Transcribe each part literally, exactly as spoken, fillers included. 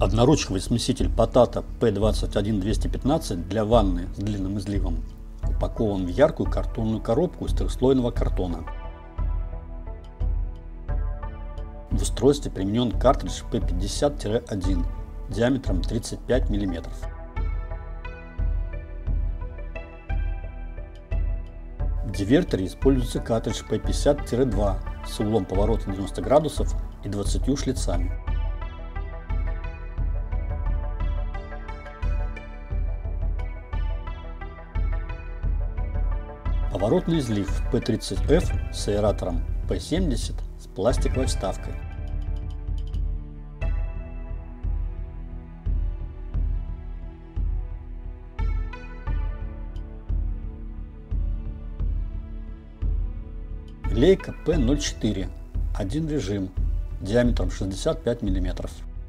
Одноручковый смеситель Potato P двадцать один двести пятнадцать для ванны с длинным изливом упакован в яркую картонную коробку из трехслойного картона. В устройстве применен картридж P пятьдесят один диаметром тридцать пять миллиметров. В диверторе используется картридж P пятьдесят два с углом поворота девяносто градусов и двадцатью шлицами. Поворотный излив P тридцать F с аэратором P семьдесят с пластиковой вставкой. Лейка P ноль четыре, один режим, диаметром шестьдесят пять миллиметров.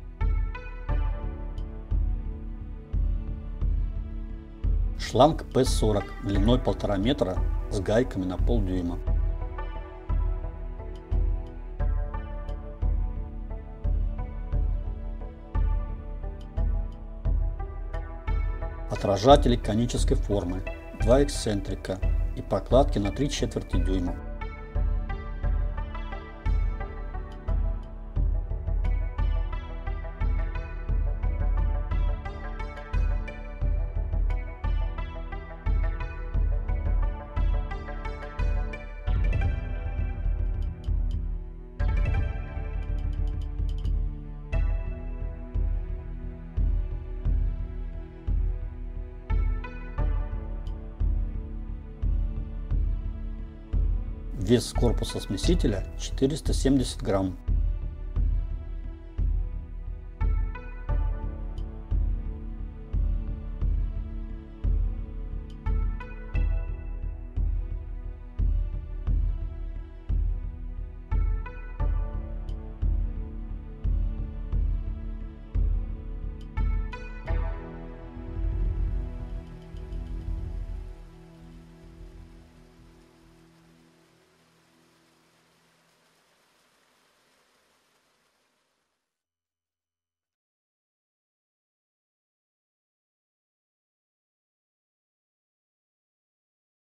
Шланг P сорок длиной полтора метра с гайками на полдюйма. Отражатели конической формы, два эксцентрика и прокладки на три четверти дюйма. Вес корпуса смесителя четыреста семьдесят грамм.